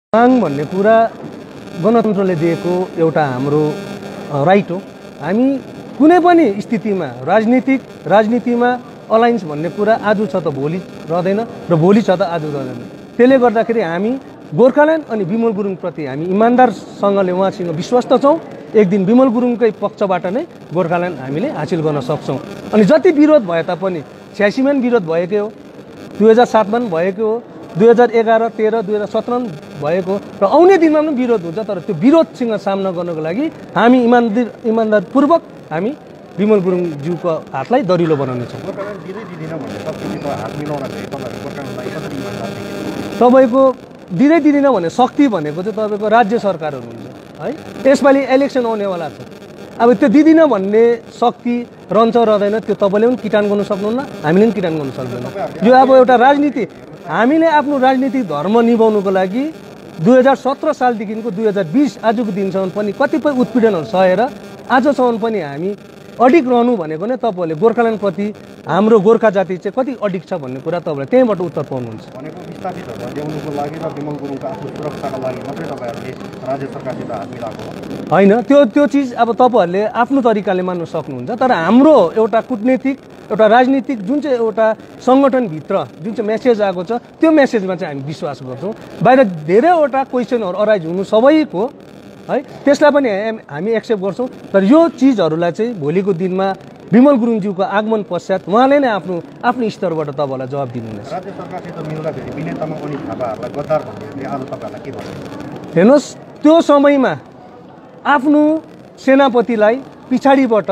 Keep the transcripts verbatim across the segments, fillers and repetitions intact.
माग भन्ने कुरा गणतन्त्रले दिएको एउटा हाम्रो राइट हो। हामी कुनै पनि स्थितिमा राजनीतिक राजनीतिमा अलायन्स भन्ने कुरा आज छ त भोलि रहँदैन र भोलि छ त आज रहँदैन। त्यसले गर्दाखेरि हामी गोर्खाल्यान्ड अनि विमल गुरुङप्रति हामी इमानदारसँगले उहाँसँग विश्वस्त छौँ। एक दिन विमल गुरुङकै पक्षबाट नै गोर्खाल्यान्ड हामीले हासिल गर्न सक्छौँ। अनि जति विरोध भए तापनि छ्यासीमा पनि विरोध भएकै हो, दुई हजार सातमा पनि भएकै हो, दुई हजार एघार तेह्र दुई हजार सत्रमा भएको र आउने दिनमा पनि विरोध हुन्छ। तर त्यो विरोधसँग सामना गर्नको लागि हामी इमानदार इमानदारपूर्वक हामी विमल गुरुङज्यूको हातलाई दरिलो बनाउनेछौँ। तपाईँको दिँदै दिँदैन भने शक्ति भनेको चाहिँ तपाईँको राज्य सरकारहरू हुन्छ है। यसपालि इलेक्सन आउनेवाला छ। अब त्यो दिँदिन भन्ने शक्ति रहन्छ रहँदैन त्यो तपाईँले पनि किटान गर्नु सक्नुहुन्न, हामीले पनि किटान गर्नु सक्दैनौँ। यो अब एउटा राजनीति, हामीले आफ्नो राजनीतिक धर्म निभाउनुको लागि दुई हजार सत्र सालदेखिको दुई हजार बिस आजको दिनसम्म पनि कतिपय उत्पीडनहरू सहेर आजसम्म पनि हामी अडिक रहनु भनेको नै तपाईँहरूले गोर्खाल्यान्डप्रति हाम्रो गोर्खा जाति चाहिँ कति अडिक छ भन्ने कुरा तपाईँले त्यहीँबाट उत्तर पाउनुहुन्छ। भनेको विस्थापितहरूलाई ल्याउनुको लागि र विमल गुरुङको आफ्नो सुरक्षाका लागि मात्रै तपाईँहरूले राज्य सरकारसित हात मिलाएको होइन। त्यो त्यो चिज अब तपाईँहरूले आफ्नो तरिकाले मान्न सक्नुहुन्छ। तर हाम्रो एउटा कुटनीतिक एउटा राजनीतिक जुन चाहिँ एउटा सङ्गठनभित्र जुन चाहिँ मेसेज आएको छ त्यो मेसेजमा चाहिँ हामी विश्वास गर्छौँ। बाहिर धेरैवटा क्वेसनहरू अराइज हुनु सबैको है, त्यसलाई पनि हामी एक्सेप्ट गर्छौँ। तर यो चिजहरूलाई चाहिँ भोलिको दिनमा विमल गुरुङज्यूको आगमन पश्चात उहाँले नै आफ्नो आफ्नो स्तरबाट तपाईँहरूलाई जवाब दिनुहुनेछ। राज्य सरकारसित मिल्दाखेरि विनय तामाङ अनि थापाहरूलाई गद्दार भन्ने आज तपाईँहरूलाई के भन्नु? हेर्नुहोस्, त्यो समयमा आफ्नो सेनापतिलाई पछाडिबाट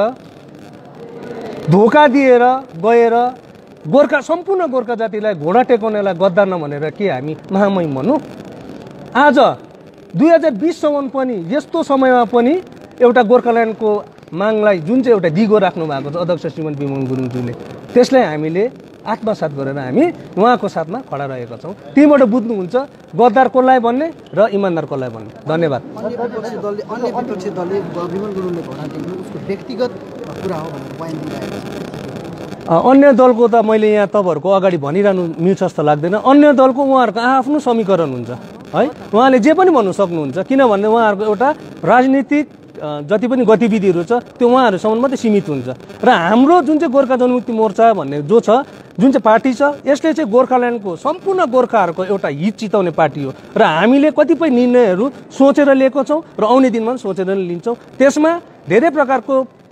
धोका दिएर गएर गोर्खा सम्पूर्ण गोर्खा जातिलाई घोडा टेकाउनेलाई गद्दार नभनेर के हामी महामहिम भन्नु? आज दुई हजार बिससम्म पनि यस्तो समयमा पनि एउटा गोर्खाल्यान्डको मागलाई जुन चाहिँ एउटा दिगो राख्नु भएको छ अध्यक्ष श्रीमान विमल गुरुङज्यूले, त्यसलाई हामीले आत्मसात गरेर हामी उहाँको साथमा खडा रहेका छौँ। त्यहीँबाट बुझ्नुहुन्छ गद्दार कसलाई भन्ने र इमान्दार कसलाई भन्ने। धन्यवाद। अन्य विपक्षी दलले अन्य विपक्षी दलले विमल गुरुङले घोडा टेक्नु उसको व्यक्तिगत कुरा हो भनेर बयान दिइरहेको छ। अन्य दलको त मैले यहाँ तपाईँहरूको अगाडि भनिरहनु मिल्छ जस्तो लाग्दैन। अन्य दलको उहाँहरूको आफ्नो समीकरण हुन्छ है, उहाँले जे पनि भन्नु सक्नुहुन्छ। किनभने उहाँहरूको एउटा राजनीतिक जति पनि गतिविधिहरू छ त्यो उहाँहरूसम्म मात्रै सीमित हुन्छ। र हाम्रो जुन चाहिँ गोर्खा जनमुक्ति मोर्चा भन्ने जो छ जुन चाहिँ पार्टी छ यसले चाहिँ गोर्खाल्यान्डको सम्पूर्ण गोर्खाहरूको एउटा हित चिताउने पार्टी हो। र हामीले कतिपय निर्णयहरू सोचेर लिएको छौँ र आउने दिनमा पनि सोचेर लिन्छौँ। त्यसमा धेरै प्रकारको